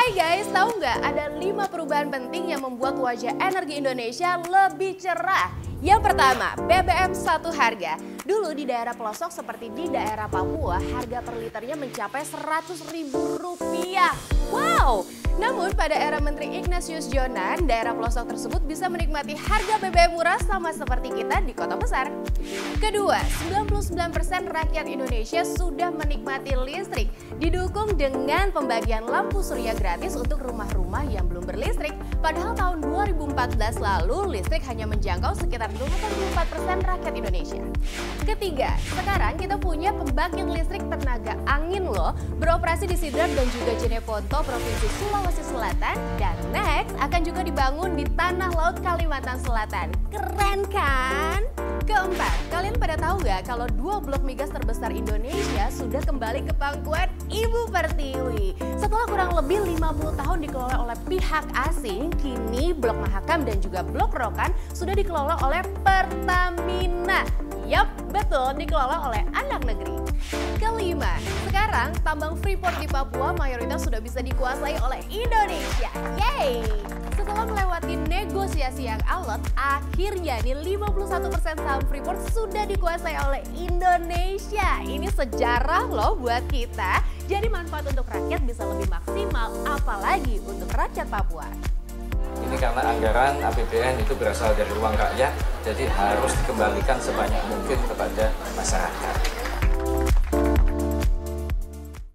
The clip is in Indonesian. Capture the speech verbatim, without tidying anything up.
Hai guys, tahu nggak ada lima perubahan penting yang membuat wajah energi Indonesia lebih cerah? Yang pertama, B B M satu harga. Dulu di daerah pelosok seperti di daerah Papua, harga per liternya mencapai seratus ribu rupiah. Wow! Namun pada era Menteri Ignatius Jonan, daerah pelosok tersebut bisa menikmati harga B B M murah sama seperti kita di kota besar. Kedua, sembilan puluh sembilan persen rakyat Indonesia sudah menikmati listrik, didukung dengan pembagian lampu surya gratis untuk rumah-rumah yang belum berlistrik. Padahal tahun dua ribu empat belas lalu, listrik hanya menjangkau sekitar delapan puluh empat persen rakyat Indonesia. Ketiga, sekarang kita punya pembangkit listrik tenaga angin loh, beroperasi di Sidrap dan juga Jeneponto, Provinsi Sulawesi Selatan, dan next akan juga dibangun di Tanah Laut Kalimantan Selatan. Keren kan? Keempat, kalian pada tahu nggak kalau dua blok migas terbesar Indonesia sudah kembali ke pangkuan Ibu Pertiwi. Setelah kurang lebih lima puluh tahun dikelola oleh pihak asing, kini Blok Mahakam dan juga Blok Rokan sudah dikelola oleh Pertamina. Yap, betul, dikelola oleh anak negeri. Kelima, sekarang tambang Freeport di Papua mayoritas sudah bisa dikuasai oleh Indonesia. Yeay! Setelah melewati negosiasi yang alot, akhirnya nih lima puluh satu persen saham Freeport sudah dikuasai oleh Indonesia. Ini sejarah loh buat kita. Jadi manfaat untuk rakyat bisa lebih maksimal, apalagi untuk rakyat Papua. Ini karena anggaran A P B N itu berasal dari uang rakyat, jadi harus dikembalikan sebanyak mungkin kepada masyarakat.